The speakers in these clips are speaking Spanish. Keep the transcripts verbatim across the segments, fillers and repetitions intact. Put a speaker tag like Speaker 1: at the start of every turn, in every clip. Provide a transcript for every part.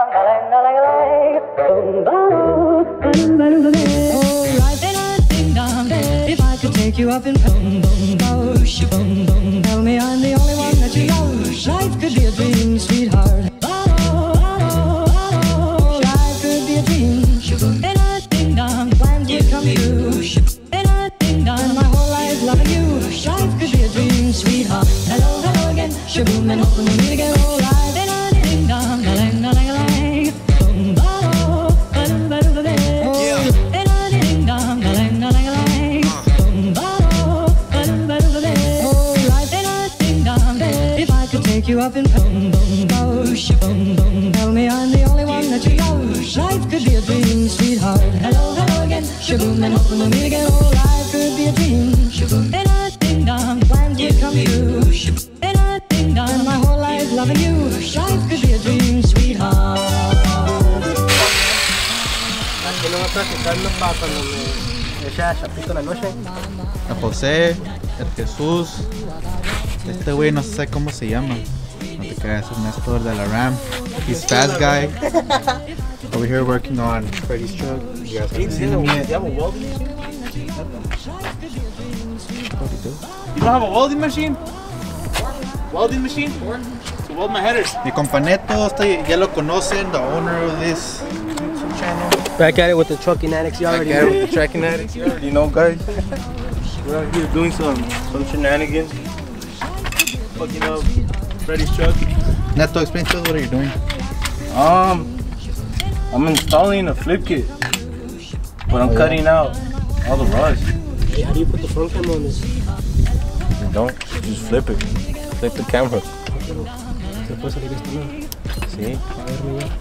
Speaker 1: If I could take you up in boom boom boom boom boom, tell me I'm the only one that you love. Life could be a dream, sweetheart. Oh, oh, oh, life could be a dream. And I ding dong, plans would come true. And I ding dong, my whole life loving you. Life could be a dream, sweetheart. Hello, hello again, shaboom, and hoping we meet again. Oh, life and I ding dong, a lang a lang a lang, boom boom, ba ba ba ba. Oh, and I ding dong, a lang a lang a lang, boom boom, ba ba ba ba. Oh, life and I ding dong. If I could take you up in boom boom boom, boom boom, tell me I'm the only one that you love. Life could be a dream, sweetheart. Hello, hello again, shaboom, and hoping we'll meet again. Oh, life could be a dream, and I ding dong, plans would come true. And I ding dong, my whole life loving you. Life could be a dream, sweetheart.
Speaker 2: A José, el Jesús, este güey no sé cómo se llama. No te creas, es Néstor de la Ram. He's fast guy. Over here working on Freddy's truck. You guys haven't seen him yet.
Speaker 3: You have a welding machine? You don't have a welding machine? Welding machine? To weld my headers.
Speaker 2: Mi compa Neto, este ya lo conocen, the owner of this YouTube channel.
Speaker 4: Back at it with the trucking addicts, you already
Speaker 3: Back
Speaker 4: know.
Speaker 3: at it with the trucking addicts, you already know, guys. We're out here doing some, some shenanigans. Fucking up Freddy's truck.
Speaker 2: Neto, explain to us what are you doing?
Speaker 3: Um, I'm installing a flip kit, but I'm
Speaker 2: Oh, yeah.
Speaker 3: cutting out all the rust.
Speaker 4: Hey, how do you put the front camera on this?
Speaker 3: You don't, just flip it. Flip the camera.
Speaker 4: Se puede salir esto, ¿no?
Speaker 3: See?
Speaker 4: A ver, mira.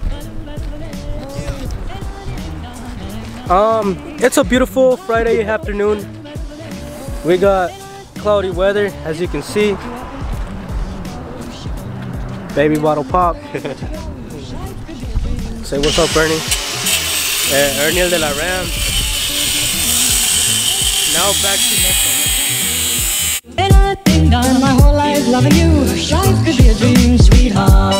Speaker 4: Um, it's a beautiful Friday afternoon. We got cloudy weather, as you can see. Baby bottle pop. Say what's up, Ernie. Uh, Ernie el de la Ram. Now back to Neto.
Speaker 1: And I ding dong, my whole life loving you. Life could be a dream, sweetheart.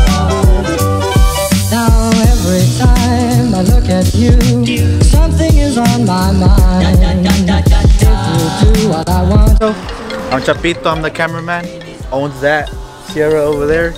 Speaker 1: Now every time I look at you, something is on my mind. If you do what I want.
Speaker 2: I'm Chapito, I'm the cameraman. Owns that Sierra over there.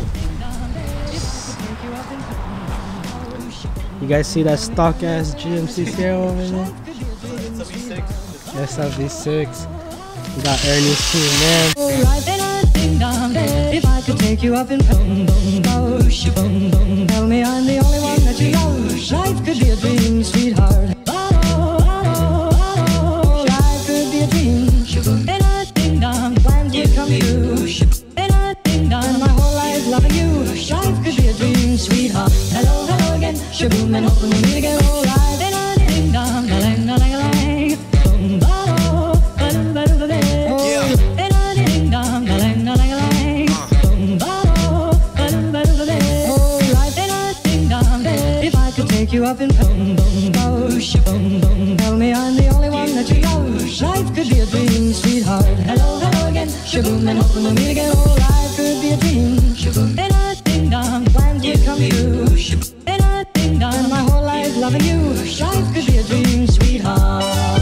Speaker 4: You guys see that stock ass G M C Sierra over there? S L V six. We got Ernie's too, man.
Speaker 1: Life and I ding dong. If I could take you up in boom boom boom boom boom, tell me I'm the only one that you love. Life could be a dream, sweetheart. Oh, oh, oh, life could be a dream. And I ding dong, plans would come true. And I ding dong, my whole life loving you. Life could be a dream, sweetheart. Hello, hello again, shaboom, and hoping we'll meet again. Oh, life and I ding dong, a lang, a lang, a lang, boom, boom, ba ba ba ba. Oh, and I ding dong, a lang, a lang, a lang, boom, boom, ba ba ba ba. Oh, life and I ding dong. If I could take you up in boom boom boom boom boom, tell me I'm the only one that you love. Life could be a dream, sweetheart. Hello, hello again, shaboom, and hoping we'll meet again. Oh, life could be a dream. And I ding dong, plans would come true. And I ding dong, my whole life loving you. Life could be a dream, sweetheart.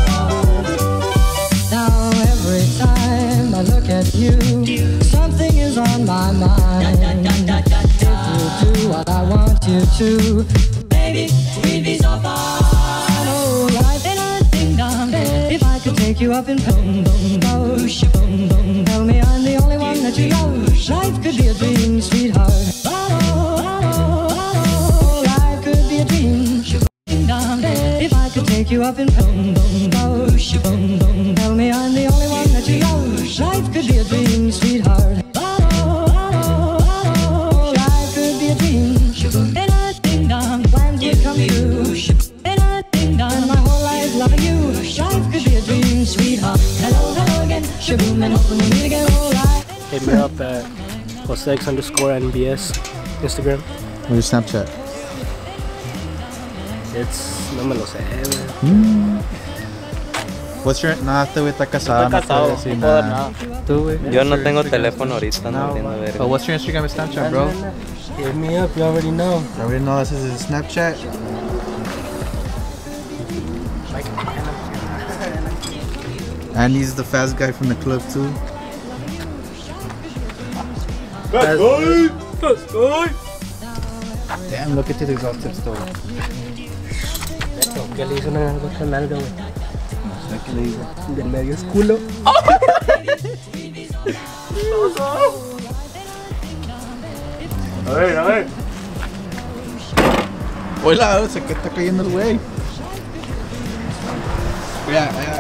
Speaker 1: Now every time I look at you, something is on my mind. If you do what I want you to, baby, we'd be so far. Oh, life and I ding dong. If I could take you up in boom boom boom boom boom, tell me I'm the only one that you love. Life could be a dream, sweetheart. Oh, oh, oh, life could be a dream. Ding dong. If I could take you up in boom boom boom boom boom, tell me I'm the only one that you love. Life could be a dream, sweetheart. Oh, oh, oh, life could be a dream. And I ding dong, plans would come true. And I ding dong, my whole life loving you. Life could be a dream, sweetheart. Hello, hello again, shaboom, and hoping we'll meet again. Oh, life.
Speaker 4: Hit me up at Josex underscore N B S Instagram.
Speaker 2: Where's your Snapchat?
Speaker 4: It's, no me lo sé, man.
Speaker 2: Mm. What's your... No, este güey está casado.
Speaker 5: Estoy casado,
Speaker 2: no puede decir
Speaker 5: no puedo dar
Speaker 2: nada.
Speaker 5: nada.
Speaker 2: ¿Tú, güey?
Speaker 5: Yo no tengo teléfono ahorita, no entiendo ver.
Speaker 2: But what's your Instagram and Snapchat, bro?
Speaker 4: Hit me up, you already know.
Speaker 2: I already know this is his Snapchat. And he's the fast guy from the club too.
Speaker 3: Fast boy!
Speaker 4: Fast boy!
Speaker 2: Damn, look at this exhaustive story.
Speaker 4: ¿Qué le hizo una otra nalga, güey?
Speaker 2: ¿Qué le digo?
Speaker 4: Del medio es culo.
Speaker 3: A ver, a ver.
Speaker 2: Hola, se que está cayendo el güey. Mira, mira.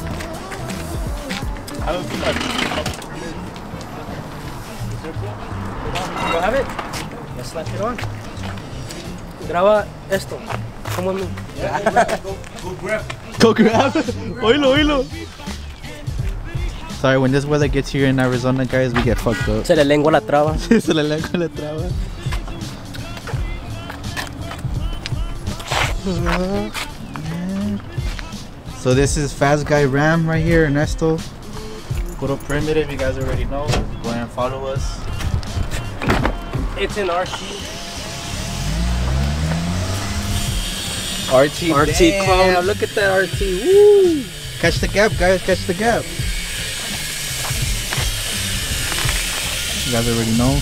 Speaker 4: You have it? Ya slap it on. Graba esto. Como mi.
Speaker 2: Go grab it. Oilo, oilo. Sorry, when this weather gets here in Arizona, guys, we get fucked up.
Speaker 4: Se le lengua la traba.
Speaker 2: Se le lengua la traba. So this is Fast Guy Ram right here, Ernesto. Puro Primitive, you guys already know. Go ahead and follow us.
Speaker 4: It's in R T.
Speaker 2: R T,
Speaker 4: R T
Speaker 2: damn.
Speaker 4: clone. Look at that R T. Woo!
Speaker 2: Catch the gap, guys, catch the gap. You guys already know.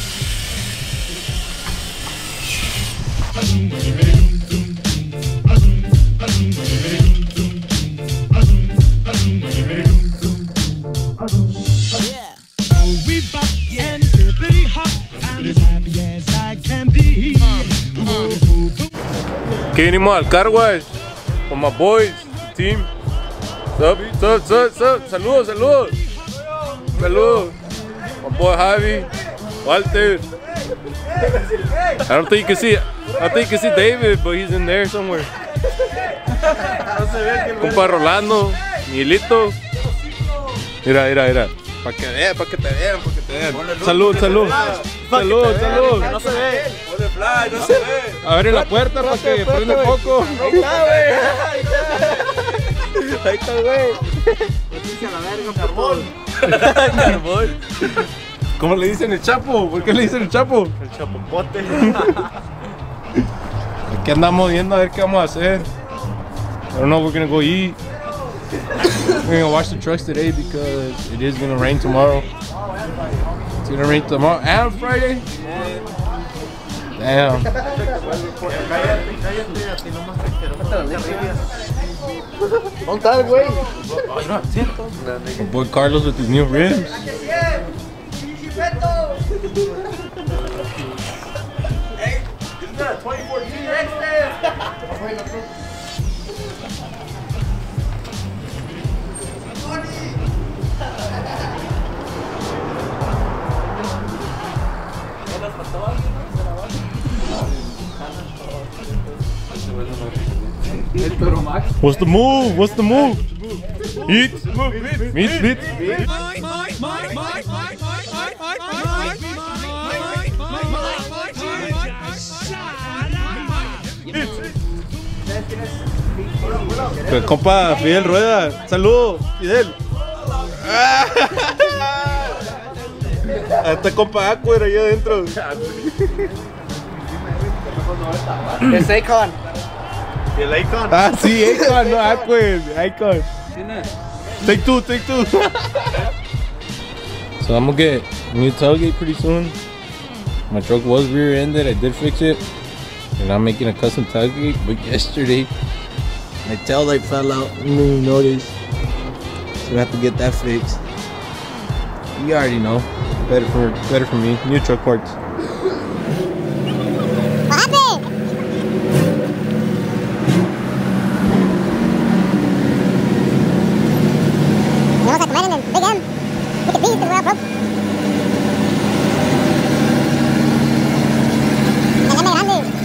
Speaker 3: ¿Qué venimos al car wash? Con my boys, team. Sup, sup, sup, sup. Saludos, saludos. Saludos. My boy Javi, Walter. I don't think you can see, I don't think you can see David, but he's in there somewhere. Compa Rolando, Miguelito. Mira, mira, mira. Para que vean, para que te vean, para que te vean. Salud, salud. Salud, salud.
Speaker 4: No se ve.
Speaker 3: Ponle fly, no se ve.
Speaker 2: Abre la puerta para que prenda un poco.
Speaker 4: Ahí está, güey. Ahí está, güey. Noticia la verga, carbón. Carbón.
Speaker 3: ¿Cómo le dicen el Chapo? ¿Por qué le dicen el Chapo?
Speaker 4: El chapopote.
Speaker 3: Aquí andamos viendo a ver qué vamos a hacer. I don't know, we're gonna go eat. We're gonna wash the trucks today because it is gonna rain tomorrow. It's gonna rain tomorrow and Friday. Damn.
Speaker 4: ¿Dónde está el güey?
Speaker 3: My boy Carlos with his new rims. What's the move? What's the move? Eat, meat, meat. El compa Fidel Rueda, saludos, Fidel. Este compa Aquer ahí adentro.
Speaker 4: Es Akon.
Speaker 3: El Icon. Ah, sí, Icon, no Aquer, Icon. Take two, take two. So I'm gonna get a new tailgate pretty soon. My truck was rear-ended, I did fix it. And I'm making a custom tailgate, but yesterday my tail light fell out. I didn't even notice. So I have to get that fixed. You already know. Better for better for me. New truck parts.
Speaker 5: What happened? You almost like Lennon and Big M. Look at these, they're all broke. And then they run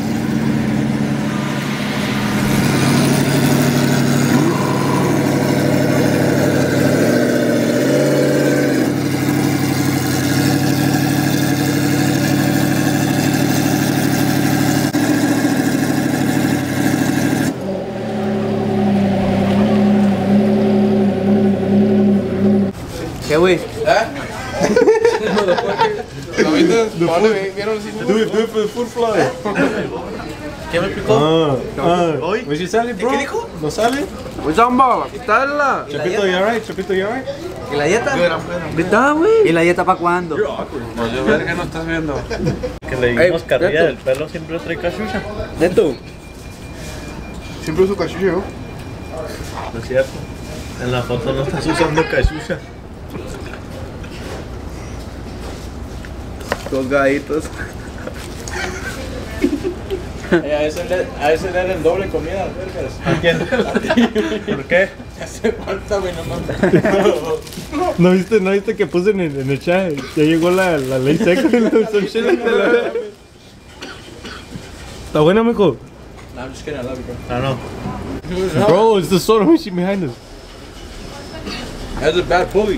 Speaker 3: the food. Do it, do it for the food fly.
Speaker 6: ¿Qué me picó?
Speaker 3: Ah, ah. Where's your salad, bro?
Speaker 6: ¿Qué dijo?
Speaker 3: ¿No sale?
Speaker 6: Pues zamba, quitarla.
Speaker 3: Chapito, you alright? Chapito, you alright?
Speaker 7: ¿Y la dieta?
Speaker 6: ¿Está, güey?
Speaker 7: ¿Y la dieta para cuándo?
Speaker 6: Pues yo verga no estás viendo.
Speaker 8: Que le dimos carrilla del pelo, siempre trae cachucha.
Speaker 6: Neto.
Speaker 9: Siempre uso cachucha, ¿no?
Speaker 8: No es cierto. En la foto no estás usando cachucha.
Speaker 6: Dos gaditos.
Speaker 8: A ese le, a ese le den doble comida, vergas. ¿A quién? A ti. ¿Por qué? Hace falta, güey, no mames.
Speaker 3: ¿No viste, no viste que puse en el, en el chat? Ya llegó la, la ley seca. ¿Está buena, mijo?
Speaker 8: No, I'm just kidding, I love you, bro. I know.
Speaker 3: Bro, it's the soda machine behind us.
Speaker 8: That's a bad pulley.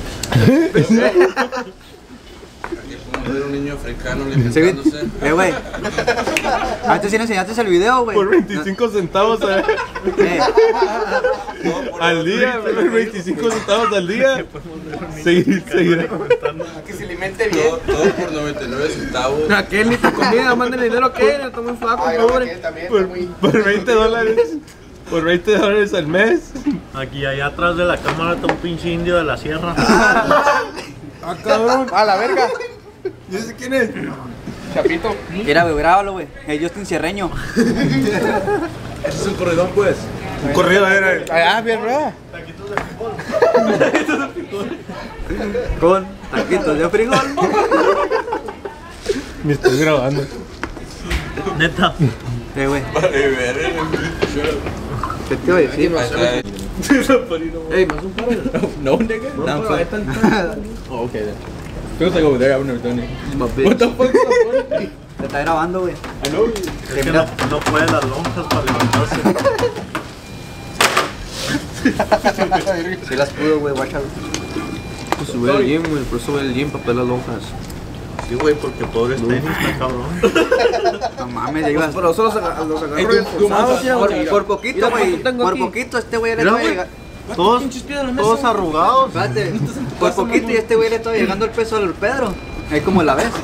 Speaker 6: Era un niño africano alimentándose.
Speaker 7: Eh, güey. Antes sí le enseñaste el video, güey.
Speaker 3: Por veinticinco centavos a,
Speaker 7: Eh,
Speaker 3: al día, por veinticinco centavos al día. Seguir, seguir.
Speaker 9: Que se alimente bien.
Speaker 6: Todo, todo por noventa y nueve centavos. Aquel ni te comida, mándale dinero que está muy flaco,
Speaker 9: Ay,
Speaker 6: pobre.
Speaker 9: no, también
Speaker 3: Por,
Speaker 9: está muy...
Speaker 3: por veinte dólares. Por veinte dólares al mes.
Speaker 8: Aquí, allá atrás de la cámara está un pinche indio de la sierra.
Speaker 3: Ah, cabrón.
Speaker 9: A la verga.
Speaker 3: ¿Y ese quién es?
Speaker 9: Chapito.
Speaker 7: Mira, güey, grábalo, güey. El Justin Cierreño.
Speaker 6: Ese es un corredón, pues.
Speaker 3: Un corrido, a ver.
Speaker 9: Ah, bien, ¿verdad?
Speaker 7: Con taquitos de frijol.
Speaker 3: Me estoy grabando.
Speaker 8: Neta.
Speaker 7: Eh, güey.
Speaker 6: Vale, ver.
Speaker 7: ¿Qué te iba a decir?
Speaker 6: Hey, más un paro. No, nigga.
Speaker 7: No, fue.
Speaker 6: Oh, okay then. Feels like over there. I've never done it. What the fuck's so funny?
Speaker 7: Te está grabando, güey.
Speaker 6: I know.
Speaker 8: Es que no, no puede las lonjas para levantarse.
Speaker 7: Sí las pudo, güey, guáchalo.
Speaker 6: Pues sube al gym, güey. Por sube al gym para pelar las lonjas.
Speaker 8: Sí, güey, porque pobres tenis, está cabrón.
Speaker 7: No mames, ya ibas.
Speaker 6: Pero eso los agarro los agarro
Speaker 9: Ey,
Speaker 6: bien
Speaker 9: tú- tú
Speaker 6: forzados,
Speaker 9: mandas-
Speaker 6: mira,
Speaker 7: Por,
Speaker 6: güey.
Speaker 7: por poquito,
Speaker 6: Mira
Speaker 7: güey.
Speaker 6: cuánto tengo
Speaker 7: Por
Speaker 6: aquí.
Speaker 7: poquito este güey le
Speaker 6: Mira,
Speaker 7: estaba
Speaker 6: güey.
Speaker 7: llegando.
Speaker 3: Todos, todos arrugados.
Speaker 7: Espérate. Por poquito y este güey le estaba llegando el peso al Pedro. Ahí como la ves.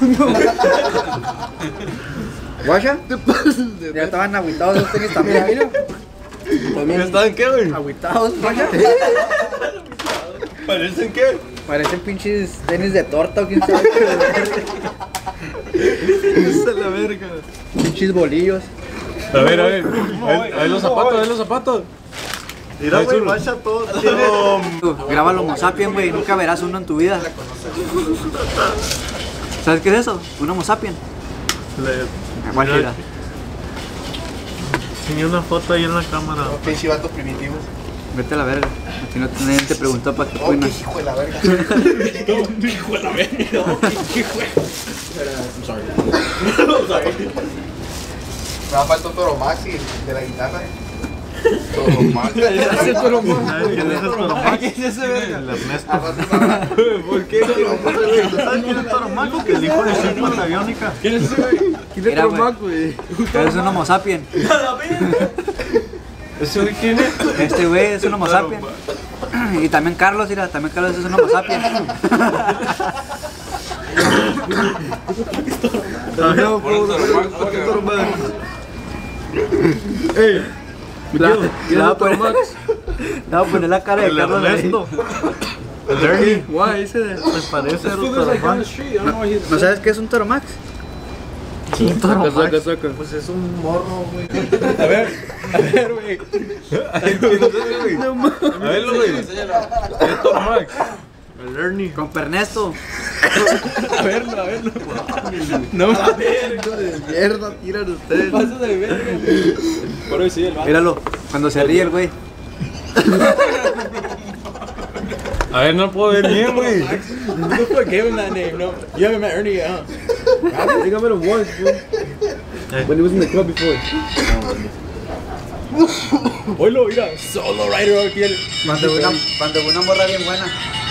Speaker 7: ¿Guacha? Ya estaban agüitados los tenis también, mira. También
Speaker 3: ¿Estaban qué, güey?
Speaker 7: agüitados, guacha.
Speaker 3: ¿Parecen qué?
Speaker 7: Parecen pinches tenis de torta o quién sabe.
Speaker 3: Esa es la verga.
Speaker 7: Pinches bolillos.
Speaker 3: A ver, a ver. A ver, a ver los zapatos, a ver los zapatos. Mira, güey, mancha todo.
Speaker 7: Tú, Grábalo Homo sapien, güey. Nunca verás uno en tu vida. ¿Sabes qué es eso? Un Homo sapien.
Speaker 8: Le
Speaker 7: Guacha, mira.
Speaker 8: enseñé una foto ahí en la cámara.
Speaker 9: Pinche vatos primitivos.
Speaker 7: Vete a la verga. Si no, nadie te preguntó para qué
Speaker 9: Oh,
Speaker 7: opinas.
Speaker 9: qué hijo de la verga.
Speaker 6: Hijo de la verga. I'm sorry. I'm sorry.
Speaker 9: Me va a faltar Toro Maxi de la guitarra. Toro Maxi.
Speaker 6: Ese es Toro Maxi.
Speaker 8: ¿Quién es ese Toro Maxi?
Speaker 6: ¿Quién es ese verga?
Speaker 8: El Ernesto.
Speaker 6: ¿Por qué?
Speaker 8: ¿Sabes quién es Toro Maxi? El hijo de Silva la Biónica.
Speaker 6: ¿Quién es ese güey? ¿Quién es
Speaker 7: Mira,
Speaker 6: Toro
Speaker 7: güey.
Speaker 6: Maxi, güey?
Speaker 7: Es un Homo sapien.
Speaker 8: ¿Ese güey quién es?
Speaker 7: Este güey es un Homo sapien. Y también Carlos, mira, también Carlos es un Homo sapien.
Speaker 6: No, ¿por qué Toro Maxi?
Speaker 3: Ey,
Speaker 7: Le va- le va a
Speaker 6: Toro
Speaker 7: poner-
Speaker 6: Maxi?
Speaker 7: le va a poner la cara de
Speaker 8: El
Speaker 7: Carlos ahí.
Speaker 8: Ernesto. El Ernie.
Speaker 6: Why? Ese de...
Speaker 8: Me parece el Toro Maxi.
Speaker 7: ¿No sabes qué es un Toro Max?
Speaker 6: Saca, saca, saca.
Speaker 8: Pues es un morro, güey.
Speaker 6: A ver, a ver, güey.
Speaker 3: a verlo, güey. Es Toro Max.
Speaker 8: El Ernie.
Speaker 7: Con Pernesto.
Speaker 6: A verlo, a verlo. No, a ver, hijo de mierda, tiran ustedes. Pasa de verga. Por hoy sí, el vato.
Speaker 7: Míralo, cuando se ríe el güey.
Speaker 3: A ver, no puedo ver bien, güey.
Speaker 6: Who the fuck gave him that name? No, you haven't met Ernie yet, huh? I think I met him once, bro. When he was in the club before. Oilo, mira, solo rider aquí. el-
Speaker 7: Cuando una, cuando una morra bien buena.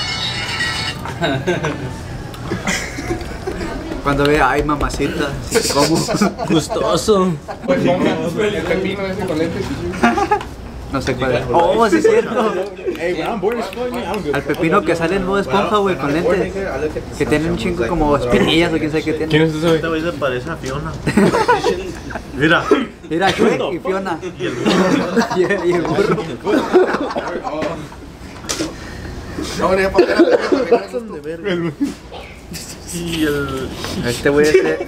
Speaker 7: Cuando ve, ay mamacita, si te como.
Speaker 8: Gustoso.
Speaker 9: Pues ponga el pepino ese con lentes.
Speaker 7: No sé cuál es. Oh, sí es cierto.
Speaker 8: Hey, when I'm bored as fuck, I don't give a
Speaker 7: Al
Speaker 8: fuck.
Speaker 7: pepino que sale en modo esponja, güey, con lentes. Que tiene un chingo como espinillas o quién sabe qué tiene.
Speaker 3: ¿Quién es ese,
Speaker 10: Este
Speaker 3: güey?
Speaker 10: güey se parece a Fiona. Mira.
Speaker 7: Mira, Shrek y Fiona. Y el burro. Y el burro.
Speaker 9: No, ni para atrás.
Speaker 10: Y el.
Speaker 7: Este güey este.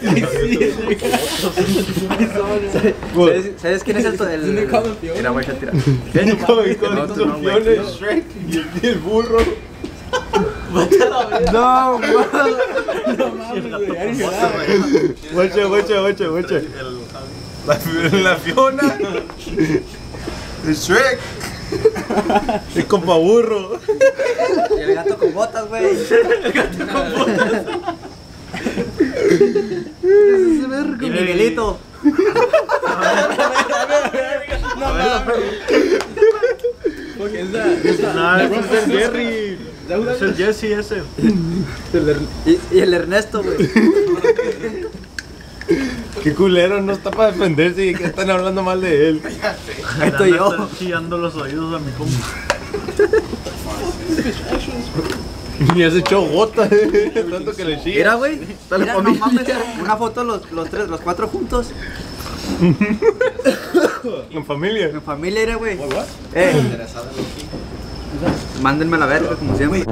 Speaker 7: ¿Sabes, ¿Sabes quién es el? el... Mira, güey, ya tira.
Speaker 3: No, tú no, güey. Shrek y el burro.
Speaker 7: No, güey.
Speaker 3: Guacha, guacha, guacha, guacha. La, la Fiona. El Shrek. El compa burro.
Speaker 7: Y el gato con botas, güey. El gato con botas. Y Miguelito.
Speaker 10: No, ese es el Jerry. Es el Jesse ese.
Speaker 7: Y, y el Ernesto, güey.
Speaker 3: Qué culero, no está para defenderse y que están hablando mal de él.
Speaker 7: Ahí estoy yo.
Speaker 10: Están chillando los oídos a mi compa.
Speaker 3: Y has hecho gota, tanto que le chilla.
Speaker 7: Mira, güey. Mira, no mames, una foto los, los tres, los cuatro juntos.
Speaker 3: En familia.
Speaker 7: En familia, era, güey. Eh. Mándenme la verga, como siempre.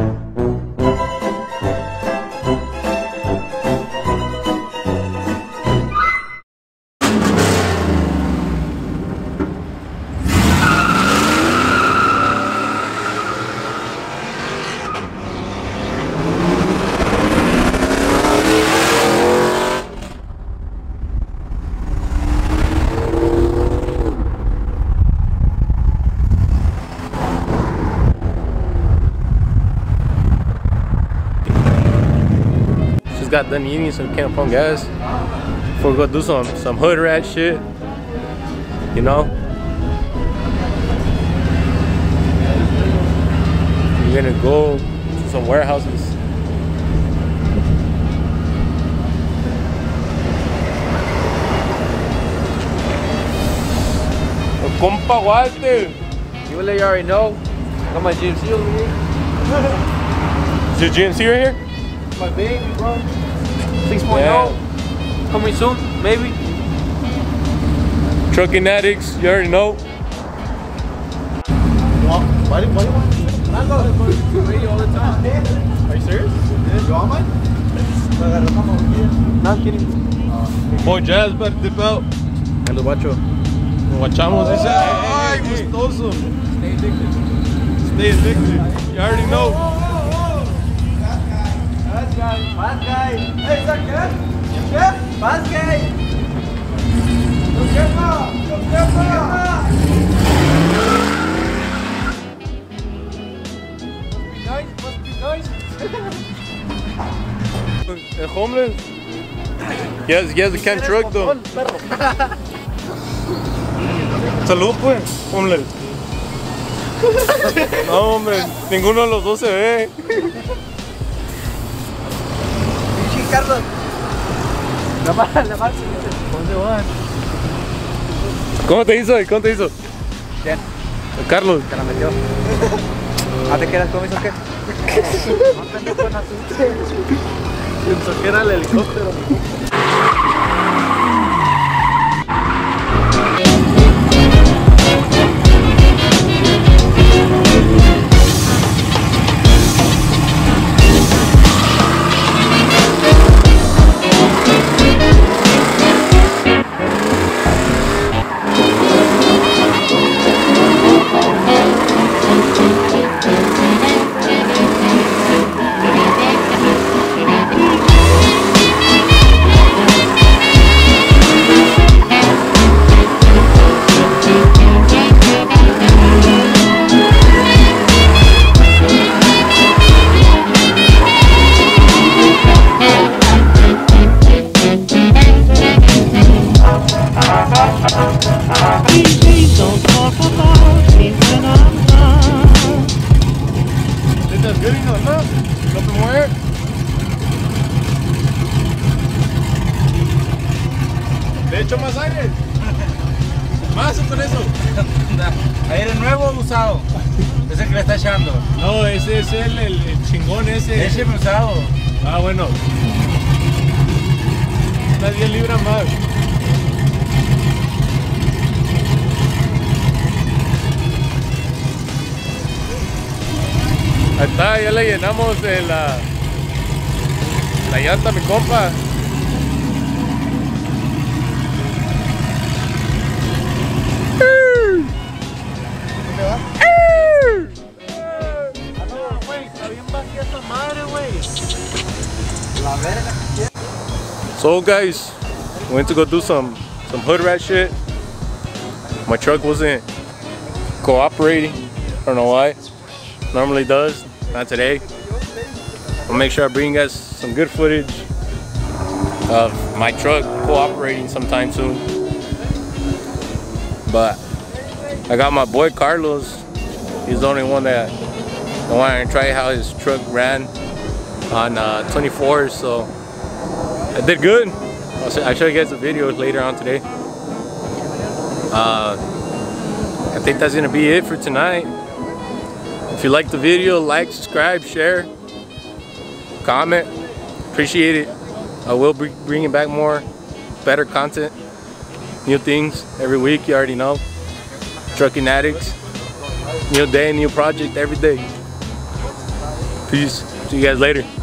Speaker 3: Got done eating some Camp Fun gas before we go do some some hood rat shit, you know. We're gonna go to some warehouses. El compa Walter.
Speaker 4: You let you already know. Got my G M C over here.
Speaker 3: Is your G M C right here?
Speaker 4: My baby, bro. six point oh.
Speaker 3: Yeah.
Speaker 4: Coming soon, maybe.
Speaker 3: Trucking addicts, you already know.
Speaker 10: Why do you want to
Speaker 4: all the time.
Speaker 10: Are you serious? You want mine?
Speaker 4: No, I'm kidding.
Speaker 3: Boy Jazz better dip out.
Speaker 10: El guacho.
Speaker 3: Guachamos, dice. Ay, gustoso.
Speaker 4: Stay addicted.
Speaker 3: Stay addicted. You already know.
Speaker 7: Fast guy, fast guy. Hey, is that good? Good? Fast guy. Yo quema, yo quema.
Speaker 4: Nice, must be nice.
Speaker 3: El homeless. He has, he has a can truck though. Salud pues, homeless. No hombre, ninguno de los dos se ve.
Speaker 7: Carlos. La mala, la mala.
Speaker 10: ¿Dónde van?
Speaker 3: ¿Cómo te hizo? ¿Cómo te hizo?
Speaker 7: ¿Quién?
Speaker 3: Carlos.
Speaker 7: Te la metió. ¿Ah, te quedas con eso o qué? No tengo buena suerte.
Speaker 10: Pensó que era el helicóptero.
Speaker 3: más o con eso?
Speaker 8: ¿Aire nuevo o usado? Ese que le está echando.
Speaker 3: No, ese es el, el, el chingón ese.
Speaker 8: Ese usado.
Speaker 3: Ah, bueno. Unas diez libras más. Ahí está, ya le llenamos de la, la llanta a mi compa. So guys, we went to go do some some hood rat shit. My truck wasn't cooperating. I don't know why. Normally does, not today. I'll make sure I bring you guys some good footage of my truck cooperating sometime soon. But I got my boy Carlos. He's the only one that I wanted to try how his truck ran on uh, twenty-fours, so I did good. I'll show, I'll show you guys the video later on today. Uh, I think that's gonna be it for tonight. If you like the video, like, subscribe, share, comment. Appreciate it. I will be bringing back more better content, new things every week. You already know. Trucking Addicts. New day, new project every day. Peace. See you guys later.